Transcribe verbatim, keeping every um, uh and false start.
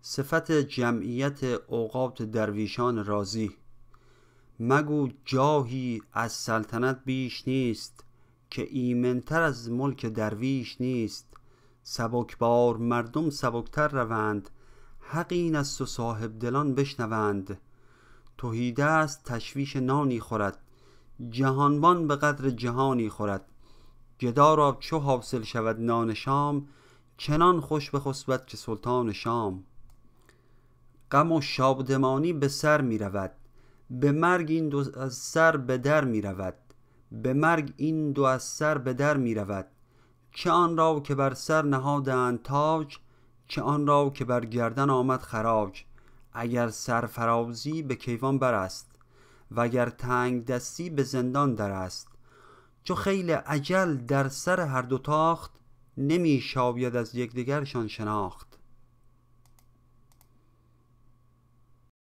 صفت جمعیت اوقات درویشان راضی. مگو جاهی از سلطنت بیش نیست، که ایمنتر از ملک درویش نیست. سبکبار مردم سبکتر روند، حق این است و صاحب دلان بشنوند. تهیده است تشویش نانی خورد، جهانبان به قدر جهانی خورد. گدا را چو حاصل شود نان شام، چنان خوش بخسبد که سلطان شام. غم و شادمانی به سر می رود، به مرگ این دو از سر به در می رود. به مرگ این دو از سر به در می رود. چه آن را که بر سر نهادند تاج، چه آن را که بر گردن آمد خراج. اگر سرفرازی به کیوان بر است، وگر تنگ دستی به زندان در است. چو خیل اجل در سر هر دو تاخت، نمی شاید از یکدیگرشان شناخت.